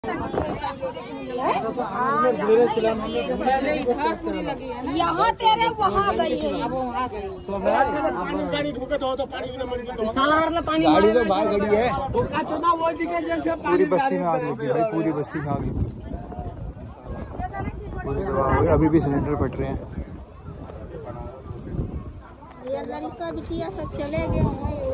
यहाँ तेरे वहाँ गई है। गाड़ी तो बाहर खड़ी है। पूरी बस्ती में आग लगी भाई, पूरी बस्ती में आग लगी। पूरी दवा हो गई, अभी भी सिलेंडर फट रहे हैं। ये लड़का बिटिया सब चले गए।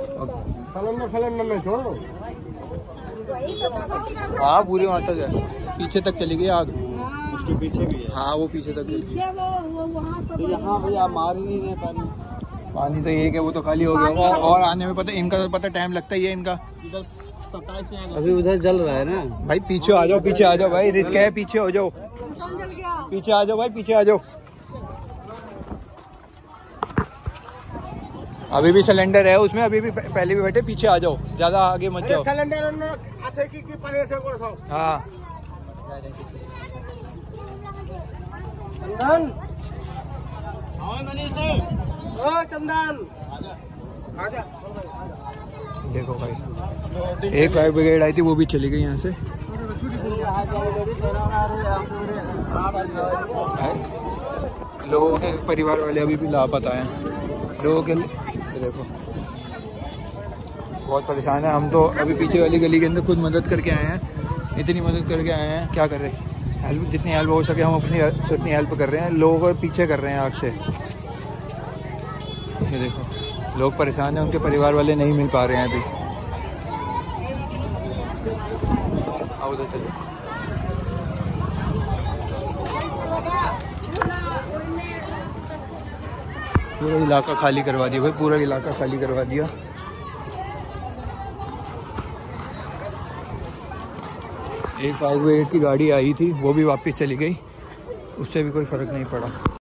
हाँ पूरी वहाँ तक है, पीछे तक चली गई आग। उसके पीछे भी है। हाँ वो पीछे तक गई। यहाँ भैया मार ही नहीं रहे पानी। पानी तो एक है, वो तो खाली हो गया होगा। और आने में पता इनका तो पता टाइम लगता ही है इनका। 27 में अभी उधर जल रहा है ना भाई। पीछे आ जाओ, पीछे आ जाओ भाई, रिस्क है, पीछे हो जाओ। पीछे आ जाओ भाई, पीछे आ जाओ। अभी भी सिलेंडर है उसमें, अभी भी पहले भी बैठे, पीछे आ जाओ, ज्यादा आगे मत जाओ। सिलेंडर अच्छा की पहले से हाँ चंदन आजा। देखो भाई, एक फायर ब्रिगेड आई थी, वो भी चली गई यहाँ से। लोगों के परिवार वाले अभी भी लापता हैं। लोगों के देखो बहुत परेशान है। हम तो अभी पीछे वाली गली के अंदर खुद मदद करके आए हैं, इतनी मदद करके आए हैं, क्या कर रहे हैं। हेल्प जितनी हेल्प हो सके हम अपनी उतनी हेल्प कर रहे हैं। लोगों को पीछे कर रहे हैं आग से। ये देखो लोग परेशान हैं, उनके परिवार वाले नहीं मिल पा रहे हैं अभी। आओ उधर चलो। पूरा इलाका खाली करवा दिया भाई, पूरा इलाका खाली करवा दिया। एक 508 की गाड़ी आई थी, वो भी वापस चली गई, उससे भी कोई फ़र्क नहीं पड़ा।